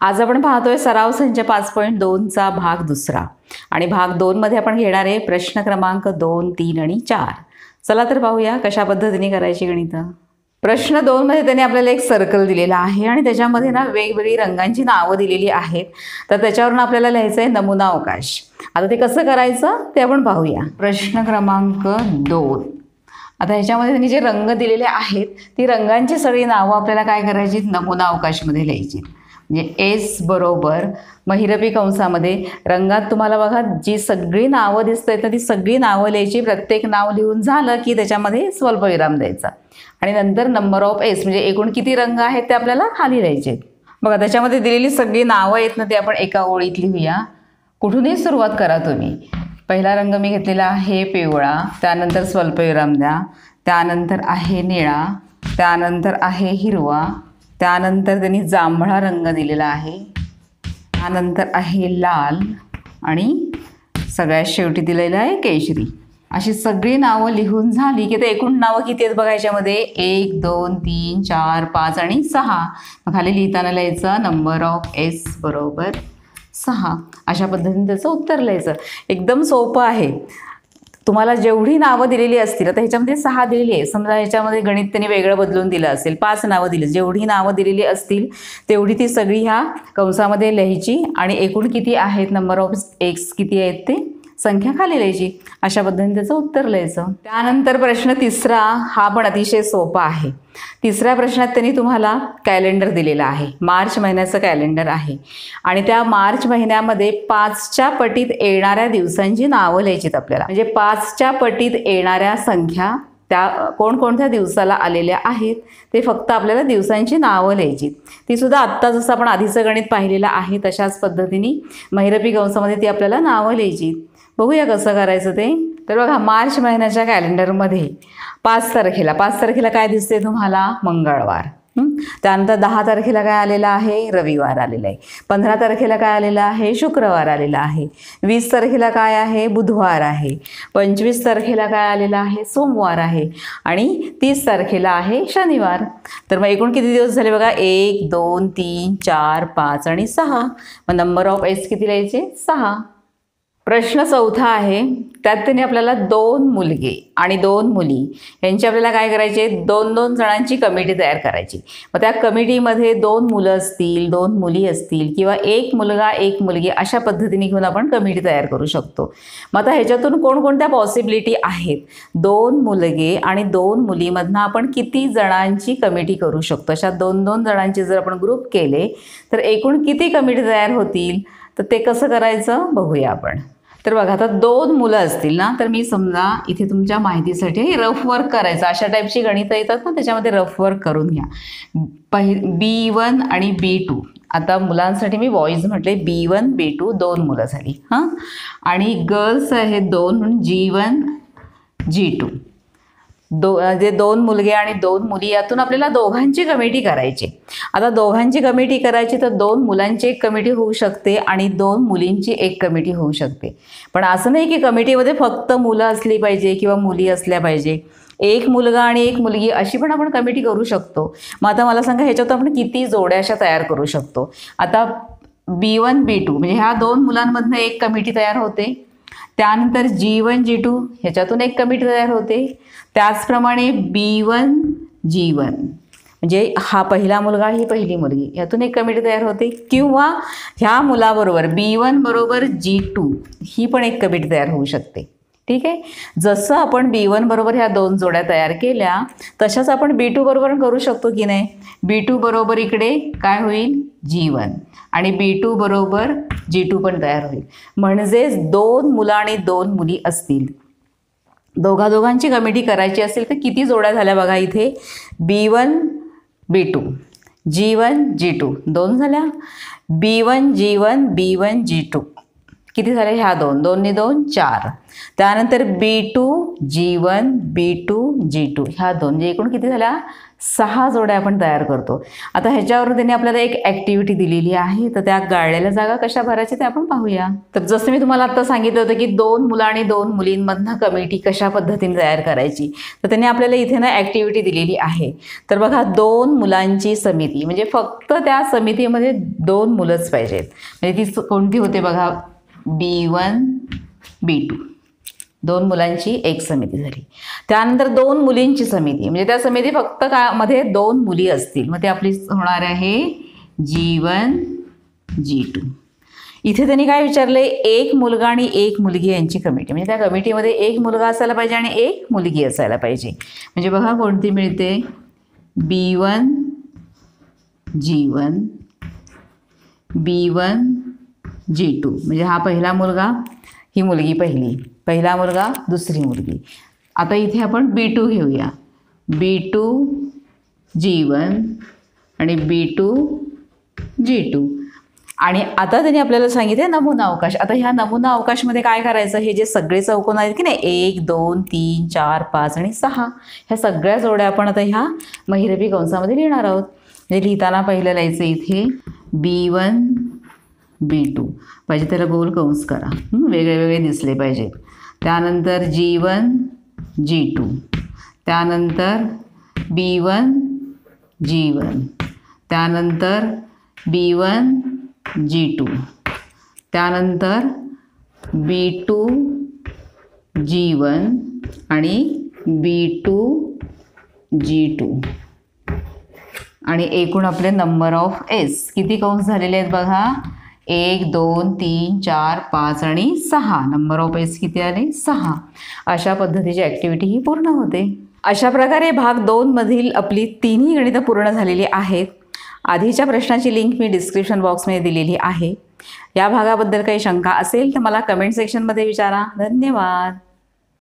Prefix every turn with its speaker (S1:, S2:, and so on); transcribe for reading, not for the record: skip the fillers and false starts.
S1: आज आपण पाहतोय सराव संच 5.2चा भाग दुसरा आणि भाग 2 मध्ये आपण घेणार आहे प्रश्न क्रमांक 2, 3 आणि 4. चला तर पाहूया कशा पद्धतीने करायची गणितं. प्रश्न 2 मध्ये त्यांनी आपल्याला एक सर्कल दिलेला आहे आणि त्याच्यामध्ये ना वेगवेगळी रंगांची नावं दिलेली आहेत. तर त्याच्यावरून आपल्याला लिहायचं आहे नमुना अवकाश. आता ते कसं करायचं ते आपण पाहूया. प्रश्न क्रमांक 2. आता ह्याच्यामध्ये त्यांनी जे रंग दिलेले आहेत ती रंगांची सगळी नावं आपल्याला काय करायची, नमुना अवकाशमध्ये लिहायची. म्हणजे एस बरोबर महिरपी कंसामध्ये रंगात तुम्हाला बघा जी सगळी नावं दिसतात ती सगळी नावं लिहायची. प्रत्येक नाव लिहून झालं की त्याच्यामध्ये स्वल्पविराम द्यायचा आणि नंतर नंबर ऑफ एस म्हणजे एकूण किती रंग आहेत ते आपल्याला खाली लिहायचे. बघा त्याच्यामध्ये दिलेली सगळी नावं आहेत ना ते आपण एका ओळीत लिहूया. कुठूनही सुरुवात करा तुम्ही. पहिला रंग मी घेतलेला आहे पिवळा, त्यानंतर स्वल्पविराम द्या, त्यानंतर आहे निळा, त्यानंतर आहे हिरवा, त्यानंतर त्यांनी जांभळा रंग दिलेला आहे, त्यानंतर आहे लाल आणि सगळ्यात शेवटी दिलेलं आहे केशरी. अशी सगळी नावं लिहून झाली की ते एकूण नावं किती आहेत बघा याच्यामध्ये 1, 2, 3, 4, 5 आणि 6. मग खाली लिहिताना लिहायचं नंबर ऑफ एस बरोबर 6. अशा पद्धतीने त्याचं उत्तर लिहायचं. एकदम सोपं आहे. तुम्हाला जेवढी नावं दिलेली असतील, आता ह्याच्यामध्ये 6 दिलेली आहे, समजा ह्याच्यामध्ये गणित त्यांनी वेगळं बदलून दिलं असेल, 5 नावं दिली, जेवढी नावं दिलेली असतील तेवढी ती सगळी ह्या कंसामध्ये लिहायची आणि एकूण किती आहेत नंबर ऑफ एक्स किती आहेत ते संख्या खाली लिहायची. अशा पद्धतीने त्याचं उत्तर लिहायचं. त्यानंतर प्रश्न 3 हा पण अतिशय सोपा आहे. 3ऱ्या प्रश्नात त्यांनी तुम्हाला कॅलेंडर दिलेला आहे. मार्च महिन्याचं कॅलेंडर आहे आणि त्या मार्च महिन्यामध्ये 5च्या पटीत येणाऱ्या दिवसांची नावं लिहायचीत आपल्याला. म्हणजे 5च्या पटीत येणाऱ्या संख्या त्या कोणकोणत्या दिवसाला आलेल्या आहेत ते फक्त आपल्याला दिवसांची नावं लिहायची. ती सुद्धा आत्ता जसं आपण आधीचं गणित पाहिलेलं आहे तशाच पद्धतीने महिरपी कंसामध्ये ती आपल्याला नावं लिहायची. बघूया कसं करायचं ते. तर बघा मार्च महिन्याच्या कॅलेंडरमध्ये 5 तारखेला काय दिसते तुम्हाला, मंगळवार. त्यानंतर 10 तारखेला काय आलेलं आहे, रविवार आलेलं आहे. 15 तारखेला काय आलेलं आहे, शुक्रवार आलेला आहे. 20 तारखेला काय आहे, बुधवार आहे. 25 तारखेला काय आलेलं आहे, सोमवार आहे. आणि 30 तारखेला आहे शनिवार. तर मग एकूण किती दिवस झाले बघा, 1, 2, 3, 4, 5 आणि 6. मग नंबर ऑफ एस किती लिहायचे, 6. प्रश्न 4 आहे. त्यात त्यांनी आपल्याला 2 मुलगे आणि 2 मुली यांची आपल्याला काय करायचे, 2-2 जणांची कमिटी तयार करायची. मग त्या कमिटीमध्ये 2 मुलं असतील, 2 मुली असतील किंवा 1 मुलगा 1 मुलगी अशा पद्धतीने घेऊन आपण कमिटी तयार करू शकतो. मग आता ह्याच्यातून कोणकोणत्या पॉसिबिलिटी आहेत, 2 मुलगे आणि 2 मुलीमधनं आपण किती जणांची कमिटी करू शकतो. अशा 2-2 जणांचे जर आपण ग्रुप केले तर एकूण किती कमिटी तयार होतील, तर ते कसं करायचं बघूया आपण. तर बघा आता 2 मुलं असतील ना, तर मी समजा इथे तुमच्या माहितीसाठी रफ वर्क करायचं. अशा टाईपची गणितं येतात ना त्याच्यामध्ये रफ वर्क करून घ्या. B1 आणि B2. आता मुलांसाठी मी बॉईज म्हटले, B1 B2 2 मुलं झाली. हां, आणि गर्ल्स आहेत 2 म्हणून G1 G2. जे 2 मुलगे आणि 2 मुली यातून आपल्याला दोघांची कमिटी करायची. आता दोघांची कमिटी करायची तर 2 मुलांची एक कमिटी होऊ शकते आणि 2 मुलींची एक कमिटी होऊ शकते. पण असं नाही की कमिटीमध्ये फक्त मुलं असली पाहिजे किंवा मुली असल्या पाहिजे. 1 मुलगा आणि 1 मुलगी अशी पण आपण कमिटी करू शकतो. मग आता मला सांगा ह्याच्यात आपण किती जोड्या अशा तयार करू शकतो. आता B1 B2 म्हणजे ह्या 2 मुलांमधनं एक कमिटी तयार होते. त्यानंतर G1 G2 ह्याच्यातून एक कमिटी तयार होते. त्याचप्रमाणे B1 G1 म्हणजे हा पहिला मुलगा ही पहिली मुलगी ह्यातून एक कमिटी तयार होते. किंवा ह्या मुलाबरोबर B1 बरोबर G2 ही पण एक कमिटी तयार होऊ शकते. ठीक आहे. जसं आपण B1 बरोबर ह्या 2 जोड्या तयार केल्या तशाच आपण B2 बरोबर करू शकतो की नाही. B2 बरोबर इकडे काय होईल, G1 आणि B2 बरोबर G2 पण तयार होईल. म्हणजेच 2 मुलं आणि 2 मुली असतील, दोघांची कमिटी करायची असेल तर किती जोड्या झाल्या बघा इथे, B1 B2 G1 G2 2 झाल्या, B1 G1 B1 G2 किती झाले? ह्या 2, 2 नी 2 4. त्यानंतर B2 G1 B2 G2 ह्या 2 म्हणजे एकूण किती झाल्या? 6 जोड्या आपण तयार करतो. आता ह्याच्यावर त्यांनी आपल्याला एक ॲक्टिव्हिटी दिलेली आहे, तर त्या गाळलेल्या जागा कशा भरायच्या ते आपण पाहूया. तर जसं मी तुम्हाला आता सांगितलं होतं की 2 मुलं आणि 2 मुलींमधनं कमिटी कशा पद्धतीने तयार करायची, तर त्यांनी आपल्याला इथे ना ॲक्टिव्हिटी दिलेली आहे. तर बघा 2 मुलांची समिती म्हणजे फक्त त्या समितीमध्ये 2 मुलंच पाहिजेत. म्हणजे ती कोणती होते बघा? B1 B2 2 मुलांची एक समिती झाली. त्यानंतर 2 मुलींची समिती म्हणजे त्या समिती फक्त मध्ये 2 मुली असतील, मग ती आपली होणार आहे G1 G2. इथे त्यांनी काय विचारले? एक मुलगा आणि एक मुलगी यांची कमिटी म्हणजे त्या कमिटीमध्ये एक मुलगा असायला पाहिजे आणि एक मुलगी असायला पाहिजे. म्हणजे बघा कोणती मिळते? B1 G1 B1 G2 म्हणजे हा पहिला मुलगा, ही मुलगी पहिली, पहिला मुलगा दुसरी मुलगी. आता इथे आपण B2 घेऊया. B2 G1 आणि B2 G2. आणि आता त्यांनी आपल्याला सांगितले नमुना अवकाश. आता ह्या नमुना अवकाशमध्ये काय करायचं? हे जे सगळे चौकोन आहेत की नाही 1 2 3 4 5 आणि 6 ह्या सगळ्या जोड्या आपण आता ह्या महिरपी कंसामध्ये लिहिणार आहोत. म्हणजे लिहिताना पहिलं लिहायचं इथे B1 B2 पाहिजे त्याला गोल कंस करा, वेगळे वेगळे दिसले पाहिजेत. त्यानंतर G1 G2 त्यानंतर B1 G1 त्यानंतर B1 G2 त्यानंतर B2 G1 आणि B2 G2 आणि एकूण आपले नंबर ऑफ एस किती कंस झालेले आहेत बघा? 1 2 3 4 5 आणि 6. नंबर ऑफ एस किती आले? 6. अशा पद्धतीची ॲक्टिव्हिटी ही पूर्ण होते. अशा प्रकारे भाग 2 मधील आपली तिन्ही गणितं पूर्ण झालेली आहेत. आधीच्या प्रश्नाची लिंक मी डिस्क्रिप्शन बॉक्समध्ये दिलेली आहे. या भागाबद्दल काही शंका असेल तर मला कमेंट सेक्शनमध्ये विचारा. धन्यवाद.